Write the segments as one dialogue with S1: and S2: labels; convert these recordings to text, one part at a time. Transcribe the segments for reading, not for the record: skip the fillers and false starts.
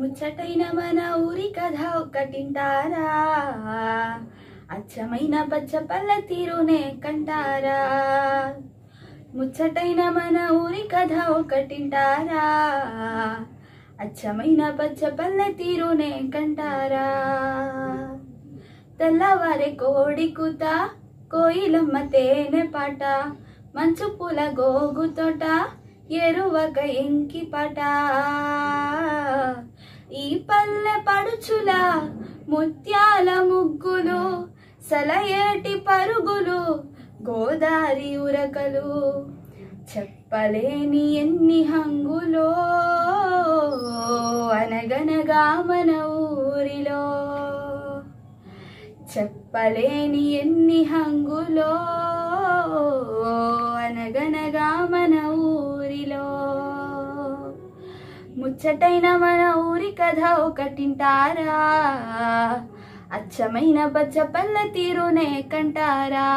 S1: ముచ్చటైన మన ఊరి కథ ఒక్కటింటారా, అచ్చమైన పచ్చ పల్లె తీరునే కంటారా. ముచ్చటైన మన ఊరి కథ ఒక్కటింటారా, అచ్చమైన పచ్చ పల్లె తీరునే కంటారా. తెల్లవారే కోడి కూత, కోయిలమ్మ తేనె పాట, మంచు పూల గోగు తోట, ఎరువక ఎంకి పాట. ఈ పల్లె పడుచుల ముత్యాల ముగ్గులు, సలయేటి పరుగులు, గోదారి ఉరకలు, చెప్పలేని ఎన్ని హంగులో అనగనగా మన ఊరిలో. చెప్పలేని ఎన్ని హంగులో అనగనగా మన ఊరిలో. ముచ్చటైన మన ఊరి కథ ఒకటింటారా, అచ్చమైన పచ్చ పల్లె తీరునే కంటారా.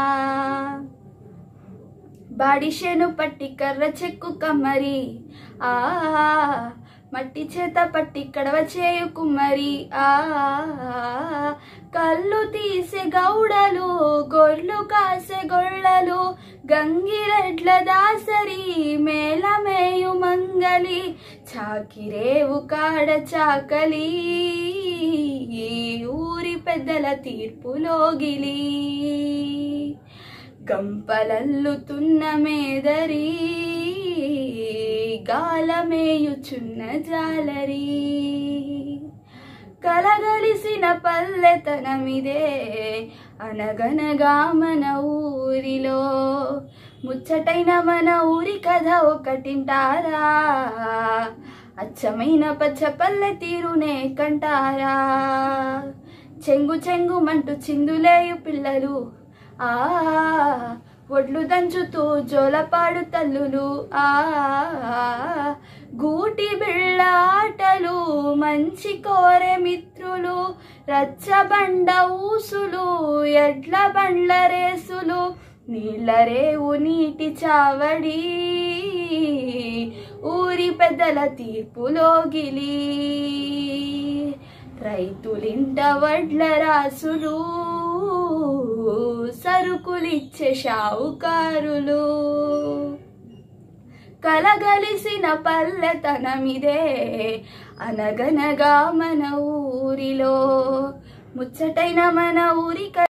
S1: బాడిషేను పట్టి కర్ర చెక్కు కమ్మరి, ఆ మట్టి చేత పట్టి కడవ చేయు కుమ్మరి, ఆ కళ్ళు తీసే గౌడలు, గొర్రెలు కాసే గొళ్ళలు, గంగిరెడ్ల దాసరి, మేళమేయు మంగలి, చాకిరేవు కాడ చాకలి, ఊరి పెద్దల తీర్పులోగిలి, గంపలల్లుతున్న మేదరి, గాలమేయుచున్న జాలరి. కలగలిసిన పల్లెతనమిదే అనగనగా మన ఊరిలో. ముచ్చటైన మన ఊరి కథ ఒకటింటారా, అచ్చమైన పచ్చ పల్లె తీరునే కంటారా. చెంగు చెంగు మంటూ చిందులేయు పిల్లలు, ఆ ఒడ్లు దంచుతూ జోలపాడు తల్లులు, ఆ గూటి బిళ్ళ ఆటలు, మంచి కోరె మిత్రులు, రచ్చబండ ఊసులు, ఎడ్ల బండ్ల రేసులు, నీళ్ళ రేవు నీటి చావడి, ఊరి పెద్దల తీర్పులోగిలి, రైతులింట వడ్ల రాసులు, సరుకులిచ్చే షావుకారులు. కలగలిసిన పల్లెతనమిదే అనగనగా మన ఊరిలో. ముచ్చటైన మన ఊరి